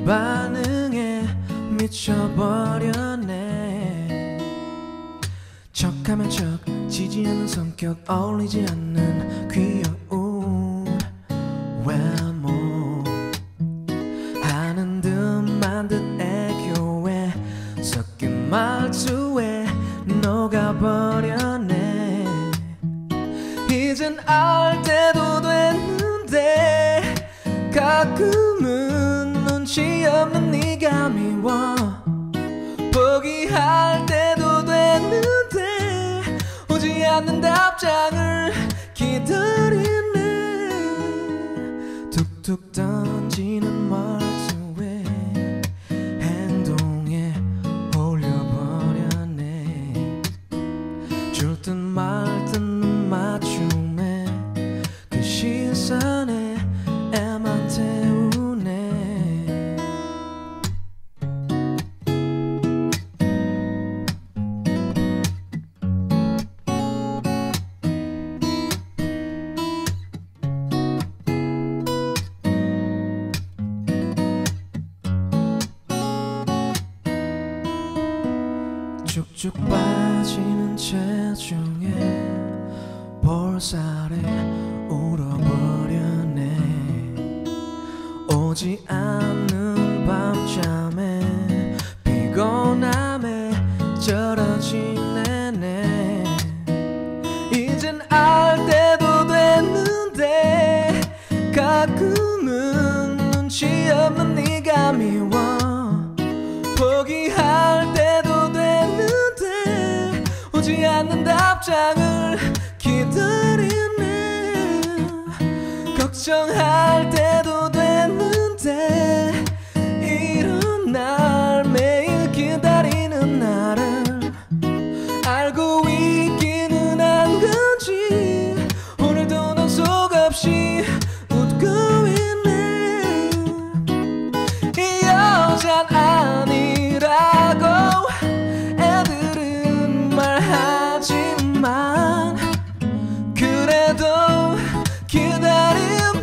반응에 미쳐버렸네. 척하면 척 지지 않는 성격, 어울리지 않는 귀여운 외모, 하는 듯만 듯 애교에 섞인 말투에 녹아버렸네. 이젠 알 때도 됐는데 가끔은 눈치 없는 네가 미워. 포기할 때도 됐는데 오지 않는 답장을 기다리네. 툭툭 던지는 말투에 행동에 홀려버렸네. 줄 듯 말 듯 맞춤에 그 시선에 애만 태우네. 쭉쭉 빠지는 체중에 볼살에 울어버렸네. 오지 않는 밤잠에 피곤함에 절어지네. 이젠 알 때도 됐는데 가끔은 눈치 없는 네가 미워. 포기할 때도 됐는데 오지 않는 답장을 기다리네. 걱정할 때도 됐는데 이런 날 매일 기다리는 나를 알고 있기는 한 건지 오늘도 넌 속없이 웃고 있네. 이 여잔 아니라고 애들은 말하지만 그래도 기다림에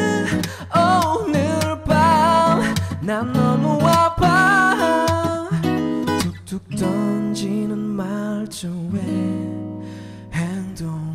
오늘 밤 난 너무 아파. 툭툭 던지는 말투에 행동